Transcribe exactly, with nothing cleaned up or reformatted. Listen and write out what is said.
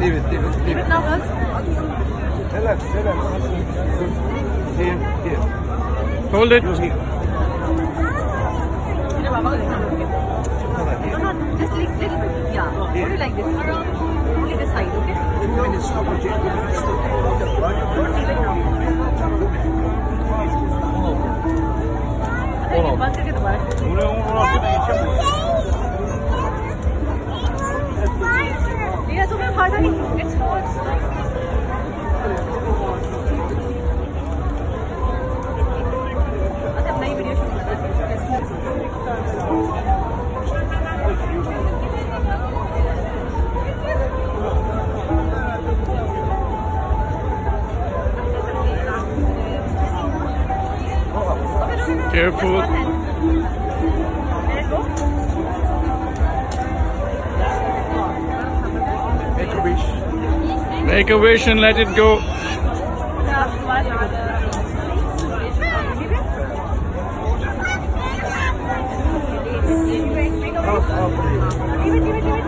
Leave it, leave it, leave Leave it. it now, girls. Relax, relax. Here, here. Hold it. You here. No, no, just a little bit. Yeah. Only like this. Only this side, okay? Two minutes. Okay. Don't leave it now. अच्छा, ये बंद करके दोबारा Leela, so hard honey. It's hot. अच्छा, अब नई video shoot करना है. Careful. Let it go. Make a wish. Make a wish and let it go. Leave it, leave it, leave it.